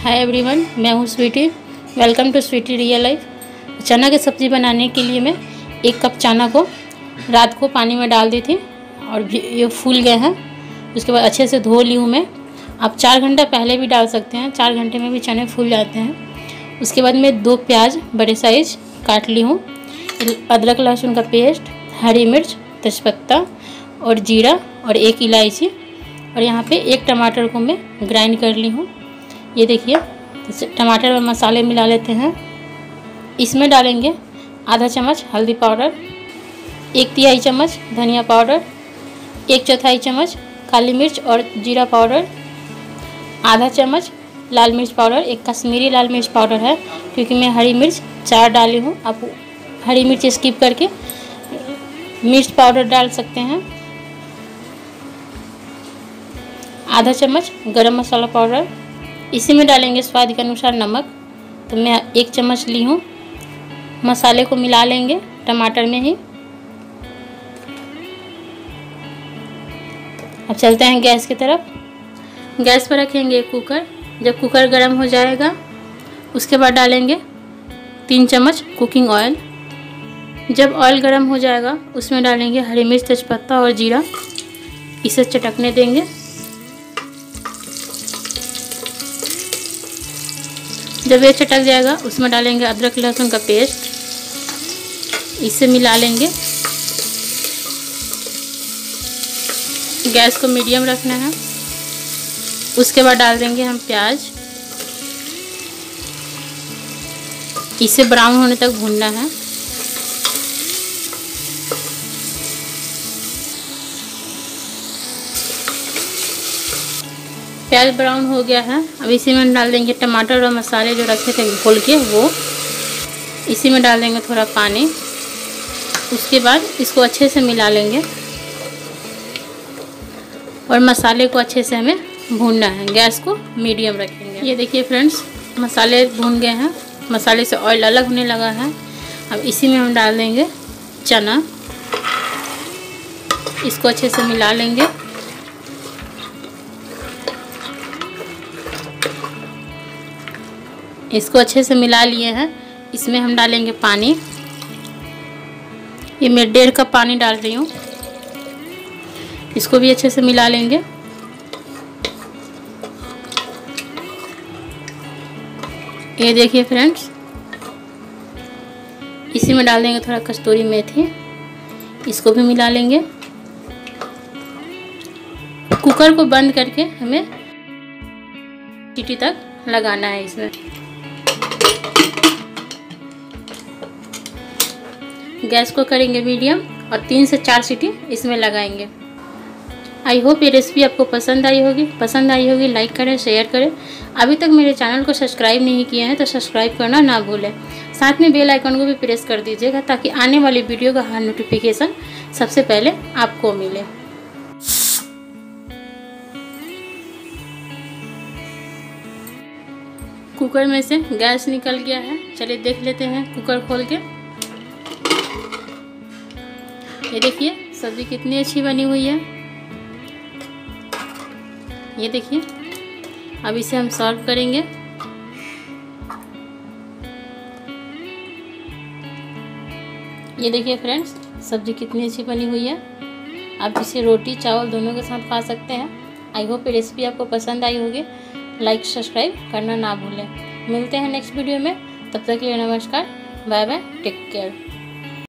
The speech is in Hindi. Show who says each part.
Speaker 1: हाय एवरीवन, मैं हूँ Sweety. Welcome to Sweety real life. चना की सब्ज़ी बनाने के लिए मैं 1 कप चना को रात को पानी में डाल दी थी और ये फूल गए हैं। उसके बाद अच्छे से धो ली हूँ मैं। आप 4 घंटा पहले भी डाल सकते हैं, 4 घंटे में भी चने फूल जाते हैं। उसके बाद मैं 2 प्याज बड़े साइज काट ली हूँ, अदरक लहसुन का पेस्ट, हरी मिर्च, तेजपत्ता और जीरा और 1 इलायची, और यहाँ पे 1 टमाटर को मैं ग्राइंड कर ली हूँ। ये देखिए, टमाटर में मसाले मिला लेते हैं। इसमें डालेंगे आधा चम्मच हल्दी पाउडर, 1/3 चम्मच धनिया पाउडर, 1/4 चम्मच काली मिर्च और जीरा पाउडर, आधा चम्मच लाल मिर्च पाउडर। एक कश्मीरी लाल मिर्च पाउडर है, क्योंकि मैं हरी मिर्च 4 डाली हूँ। आप हरी मिर्च स्किप करके मिर्च पाउडर डाल सकते हैं। आधा चम्मच गरम मसाला पाउडर। इसी में डालेंगे स्वाद के अनुसार नमक, तो मैं 1 चम्मच ली हूँ। मसाले को मिला लेंगे टमाटर में ही। अब चलते हैं गैस की तरफ। गैस पर रखेंगे एक कुकर। जब कुकर गर्म हो जाएगा, उसके बाद डालेंगे 3 चम्मच कुकिंग ऑयल। जब ऑयल गर्म हो जाएगा, उसमें डालेंगे हरी मिर्च, तेजपत्ता और जीरा। इसे चटकने देंगे। जब ये चटक जाएगा, उसमें डालेंगे अदरक लहसुन का पेस्ट। इसे मिला लेंगे। गैस को मीडियम रखना है। उसके बाद डाल देंगे हम प्याज। इसे ब्राउन होने तक भूनना है। प्याज ब्राउन हो गया है। अब इसी में डाल देंगे टमाटर और मसाले जो रखे थे घोल के, वो इसी में डाल देंगे थोड़ा पानी। उसके बाद इसको अच्छे से मिला लेंगे और मसाले को अच्छे से हमें भूनना है। गैस को मीडियम रखेंगे। ये देखिए फ्रेंड्स, मसाले भून गए हैं। मसाले से ऑयल अलग होने लगा है। अब इसी में हम डाल देंगे चना। इसको अच्छे से मिला लेंगे। इसको अच्छे से मिला लिए हैं। इसमें हम डालेंगे पानी। ये मैं 1.5 कप पानी डाल रही हूँ। इसको भी अच्छे से मिला लेंगे। ये देखिए फ्रेंड्स, इसी में डाल देंगे थोड़ा कस्तूरी मेथी। इसको भी मिला लेंगे। कुकर को बंद करके हमें सीटी तक लगाना है। इसमें गैस को करेंगे मीडियम और 3 से 4 सीटी इसमें लगाएंगे। आई होप ये रेसिपी आपको पसंद आई होगी। लाइक करें, शेयर करें। अभी तक मेरे चैनल को सब्सक्राइब नहीं किया है तो सब्सक्राइब करना ना भूलें। साथ में बेल आइकन को भी प्रेस कर दीजिएगा, ताकि आने वाली वीडियो का हर नोटिफिकेशन सबसे पहले आपको मिले। कुकर में से गैस निकल गया है। चलिए देख लेते हैं कुकर खोल के। ये देखिए सब्ज़ी कितनी अच्छी बनी हुई है। ये देखिए, अब इसे हम सर्व करेंगे। ये देखिए फ्रेंड्स, सब्ज़ी कितनी अच्छी बनी हुई है। आप इसे रोटी चावल दोनों के साथ खा सकते हैं। आई होप ये रेसिपी आपको पसंद आई होगी। लाइक सब्सक्राइब करना ना भूलें। मिलते हैं नेक्स्ट वीडियो में। तब तक के लिए नमस्कार, बाय बाय, टेक केयर।